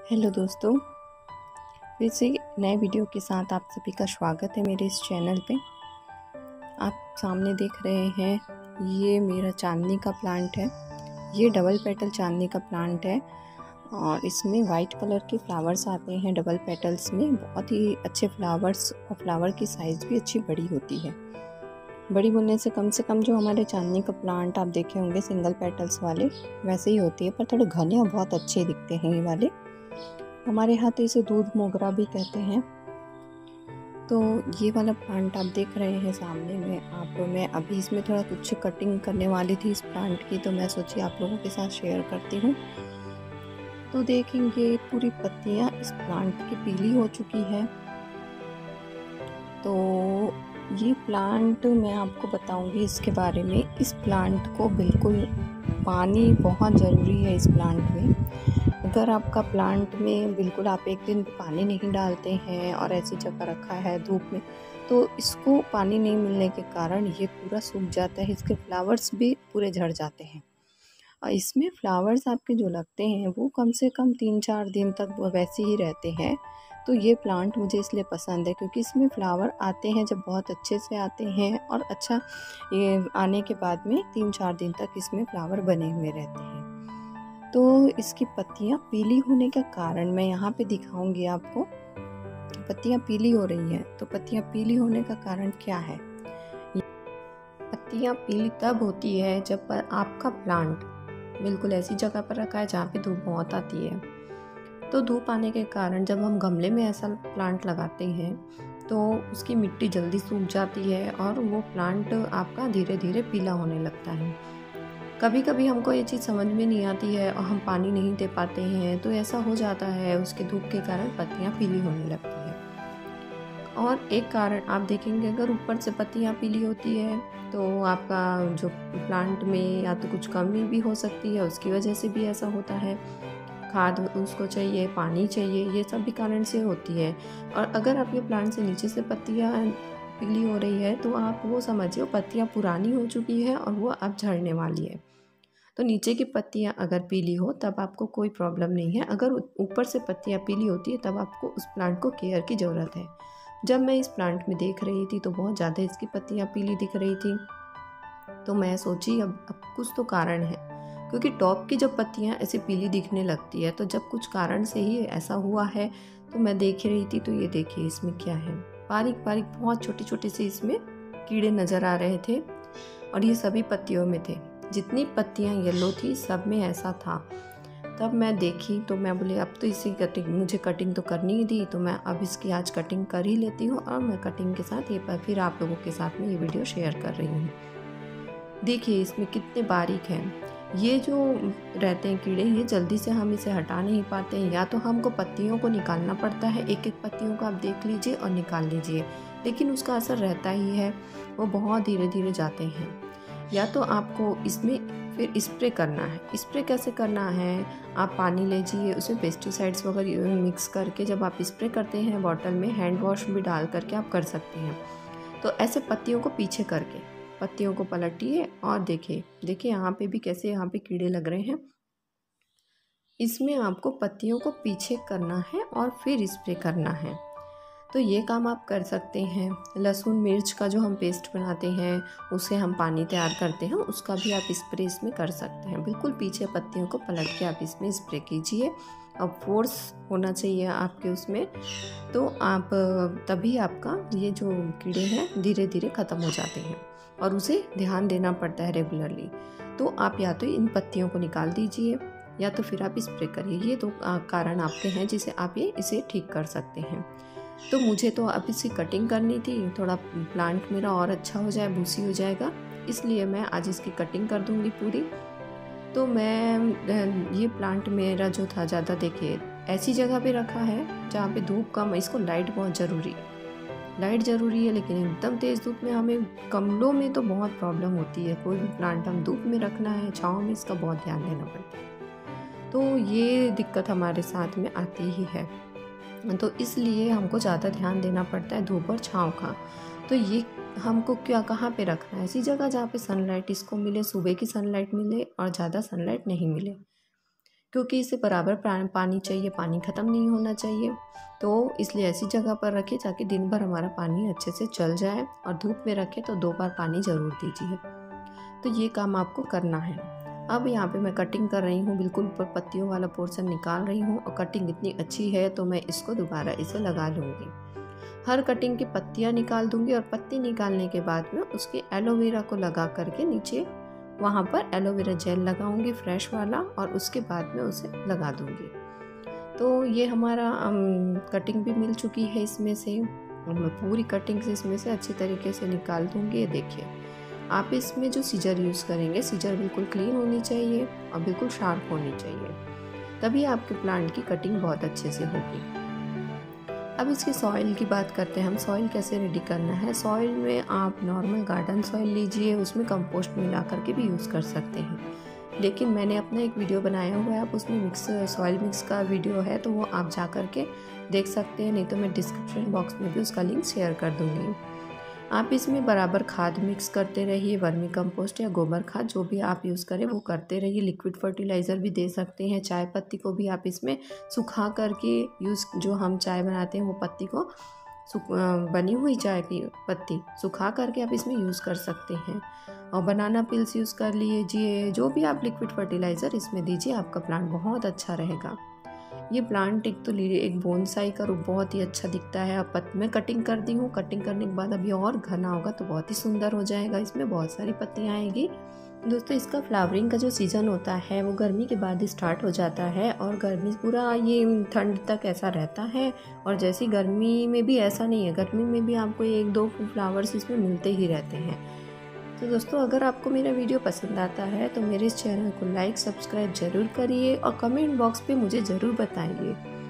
Hello दोस्तों, फिर से नए वीडियो के साथ आप सभी का स्वागत है मेरे इस चैनल पे। आप सामने देख रहे हैं ये मेरा चांदनी का प्लांट है। ये डबल पेटल चांदनी का प्लांट है और इसमें वाइट कलर के फ्लावर्स आते हैं डबल पेटल्स में। बहुत ही अच्छे फ्लावर्स और फ्लावर की साइज़ भी अच्छी बड़ी होती है। बड़ी बोलने से कम जो हमारे चांदनी का प्लांट आप देखे होंगे सिंगल पेटल्स वाले वैसे ही होती है, पर थोड़े घने और बहुत अच्छे दिखते हैं ये वाले। हमारे यहाँ तो इसे दूध मोगरा भी कहते हैं। तो ये वाला प्लांट आप देख रहे हैं सामने में। मैं अभी इसमें थोड़ा कुछ कटिंग करने वाली थी इस प्लांट की, तो मैं सोची आप लोगों के साथ शेयर करती हूँ। तो देखेंगे पूरी पत्तियाँ इस प्लांट की पीली हो चुकी है। तो ये प्लांट मैं आपको बताऊंगी इसके बारे में। इस प्लांट को बिल्कुल पानी बहुत ज़रूरी है इस प्लांट में। अगर आपका प्लांट में बिल्कुल आप एक दिन पानी नहीं डालते हैं और ऐसी जगह रखा है धूप में, तो इसको पानी नहीं मिलने के कारण ये पूरा सूख जाता है। इसके फ्लावर्स भी पूरे झड़ जाते हैं और इसमें फ्लावर्स आपके जो लगते हैं वो कम से कम 3-4 दिन तक वैसे ही रहते हैं। तो ये प्लांट मुझे इसलिए पसंद है क्योंकि इसमें फ्लावर आते हैं जब बहुत अच्छे से आते हैं और अच्छा ये आने के बाद में 3-4 दिन तक इसमें फ्लावर बने हुए रहते हैं। तो इसकी पत्तियां पीली होने का कारण मैं यहाँ पे दिखाऊंगी आपको। पत्तियां पीली हो रही हैं, तो पत्तियां पीली होने का कारण क्या है? पत्तियां पीली तब होती है जब पर आपका प्लांट बिल्कुल ऐसी जगह पर रखा है जहाँ पे धूप बहुत आती है। तो धूप आने के कारण जब हम गमले में ऐसा प्लांट लगाते हैं तो उसकी मिट्टी जल्दी सूख जाती है और वो प्लांट आपका धीरे धीरे पीला होने लगता है। कभी कभी हमको ये चीज़ समझ में नहीं आती है और हम पानी नहीं दे पाते हैं, तो ऐसा हो जाता है उसके धूप के कारण पत्तियां पीली होने लगती है। और एक कारण आप देखेंगे, अगर ऊपर से पत्तियां पीली होती है तो आपका जो प्लांट में या तो कुछ कमी भी हो सकती है, उसकी वजह से भी ऐसा होता है। खाद उसको चाहिए, पानी चाहिए, ये सब भी कारण से होती है। और अगर आपके प्लांट से नीचे से पत्तियां पीली हो रही है तो आप वो समझिए पत्तियां पुरानी हो चुकी है और वो अब झड़ने वाली है। तो नीचे की पत्तियां अगर पीली हो तब आपको कोई प्रॉब्लम नहीं है। अगर ऊपर से पत्तियां पीली होती है तब आपको उस प्लांट को केयर की ज़रूरत है। जब मैं इस प्लांट में देख रही थी तो बहुत ज़्यादा इसकी पत्तियां पीली दिख रही थी, तो मैं सोची अब कुछ तो कारण है, क्योंकि टॉप की जब पत्तियां ऐसे पीली दिखने लगती है तो जब कुछ कारण से ही ऐसा हुआ है। तो मैं देख रही थी, तो ये देखिए इसमें क्या है, बारीक बारीक बहुत छोटे छोटे से इसमें कीड़े नज़र आ रहे थे और ये सभी पत्तियों में थे। जितनी पत्तियां येलो थी सब में ऐसा था। तब मैं देखी तो मैं बोली अब तो इसी मुझे कटिंग तो करनी ही थी, तो मैं अब इसकी आज कटिंग कर ही लेती हूँ और मैं कटिंग के साथ ये फिर आप लोगों के साथ में ये वीडियो शेयर कर रही हूँ। देखिए इसमें कितने बारीक हैं। ये जो रहते हैं कीड़े, ये जल्दी से हम इसे हटा नहीं पाते हैं, या तो हमको पत्तियों को निकालना पड़ता है, एक एक पत्तियों को आप देख लीजिए और निकाल लीजिए, लेकिन उसका असर रहता ही है, वो बहुत धीरे धीरे जाते हैं। या तो आपको इसमें फिर स्प्रे करना है। स्प्रे कैसे करना है, आप पानी लीजिए, उसमें पेस्टिसाइड्स वगैरह मिक्स करके जब आप स्प्रे करते हैं बॉटल में, हैंड वॉश भी डाल करके आप कर सकते हैं। तो ऐसे पत्तियों को पीछे करके पत्तियों को पलटिए और देखिए यहाँ पे भी कैसे यहाँ पे कीड़े लग रहे हैं। इसमें आपको पत्तियों को पीछे करना है और फिर स्प्रे करना है। तो ये काम आप कर सकते हैं। लहसुन मिर्च का जो हम पेस्ट बनाते हैं उसे हम पानी तैयार करते हैं, उसका भी आप स्प्रे इसमें कर सकते हैं। बिल्कुल पीछे पत्तियों को पलट के आप इसमें स्प्रे कीजिए। अब फोर्स होना चाहिए आपके उसमें, तो आप तभी आपका ये जो कीड़े हैं धीरे धीरे ख़त्म हो जाते हैं और उसे ध्यान देना पड़ता है रेगुलरली। तो आप या तो इन पत्तियों को निकाल दीजिए या तो फिर आप स्प्रे करिए। ये दो कारण आपके हैं जिसे आप इसे ठीक कर सकते हैं। तो मुझे तो अब इसकी कटिंग करनी थी, थोड़ा प्लांट मेरा और अच्छा हो जाए, भूसी हो जाएगा, इसलिए मैं आज इसकी कटिंग कर दूंगी पूरी। तो मैं ये प्लांट मेरा जो था ज़्यादा देखिए ऐसी जगह पे रखा है जहाँ पे धूप कम, इसको लाइट बहुत ज़रूरी है, लेकिन एकदम तेज़ धूप में हमें गमलों में तो बहुत प्रॉब्लम होती है। कोई भी प्लांट हम धूप में रखना है, छाँव में, इसका बहुत ध्यान देना पड़ता है। तो ये दिक्कत हमारे साथ में आती ही है, तो इसलिए हमको ज़्यादा ध्यान देना पड़ता है धूप और छाँव का। तो ये हमको कहाँ पे रखना है, ऐसी जगह जहाँ पे सनलाइट इसको मिले, सुबह की सनलाइट मिले और ज़्यादा सनलाइट नहीं मिले। क्योंकि इसे बराबर पानी चाहिए, पानी ख़त्म नहीं होना चाहिए। तो इसलिए ऐसी जगह पर रखें ताकि दिन भर हमारा पानी अच्छे से चल जाए, और धूप में रखें तो 2 बार पानी ज़रूर दीजिए। तो ये काम आपको करना है। अब यहाँ पे मैं कटिंग कर रही हूँ, बिल्कुल ऊपर पत्तियों वाला पोर्शन निकाल रही हूँ, और कटिंग इतनी अच्छी है तो मैं इसको दोबारा इसे लगा लूँगी। हर कटिंग की पत्तियाँ निकाल दूँगी, और पत्ती निकालने के बाद में उसके एलोवेरा को लगा करके नीचे वहाँ पर एलोवेरा जेल लगाऊंगी फ्रेश वाला, और उसके बाद में उसे लगा दूंगी। तो ये हमारा कटिंग भी मिल चुकी है इसमें से, और मैं पूरी कटिंग से इसमें से अच्छी तरीके से निकाल दूंगी। ये देखिए, आप इसमें जो सीजर यूज़ करेंगे, सीजर बिल्कुल क्लीन होनी चाहिए और बिल्कुल शार्प होनी चाहिए, तभी आपके प्लांट की कटिंग बहुत अच्छे से होगी। अब इसके सॉइल की बात करते हैं हम। सॉइल कैसे रेडी करना है। सॉइल में आप नॉर्मल गार्डन सॉइल लीजिए, उसमें कंपोस्ट मिला करके भी यूज़ कर सकते हैं, लेकिन मैंने अपना एक वीडियो बनाया हुआ है, आप उसमें सॉइल मिक्स का वीडियो है, तो वो आप जा कर के देख सकते हैं, नहीं तो मैं डिस्क्रिप्शन बॉक्स में भी उसका लिंक शेयर कर दूँगी। आप इसमें बराबर खाद मिक्स करते रहिए, वर्मी कंपोस्ट या गोबर खाद जो भी आप यूज़ करें वो करते रहिए। लिक्विड फर्टिलाइज़र भी दे सकते हैं। चाय पत्ती को भी आप इसमें सुखा करके जो हम चाय बनाते हैं वो पत्ती को बनी हुई चाय की पत्ती सुखा करके आप इसमें यूज़ कर सकते हैं। और बनाना पिल्स यूज़ कर लीजिए। जो भी आप लिक्विड फर्टिलाइज़र इसमें दीजिए, आपका प्लांट बहुत अच्छा रहेगा। ये प्लांट एक बोनसाई का रूप बहुत ही अच्छा दिखता है। अब मैं कटिंग कर दी हूँ, कटिंग करने के बाद अभी और घना होगा तो बहुत ही सुंदर हो जाएगा। इसमें बहुत सारी पत्तियाँ आएगी। दोस्तों, इसका फ्लावरिंग का जो सीज़न होता है वो गर्मी के बाद स्टार्ट हो जाता है, और गर्मी पूरा ये ठंड तक ऐसा रहता है। और जैसी गर्मी में भी ऐसा नहीं है, गर्मी में भी आपको 1-2 फ्लावर्स इसमें मिलते ही रहते हैं। तो दोस्तों, अगर आपको मेरा वीडियो पसंद आता है तो मेरे इस चैनल को लाइक सब्सक्राइब ज़रूर करिए, और कमेंट बॉक्स पे मुझे ज़रूर बताइए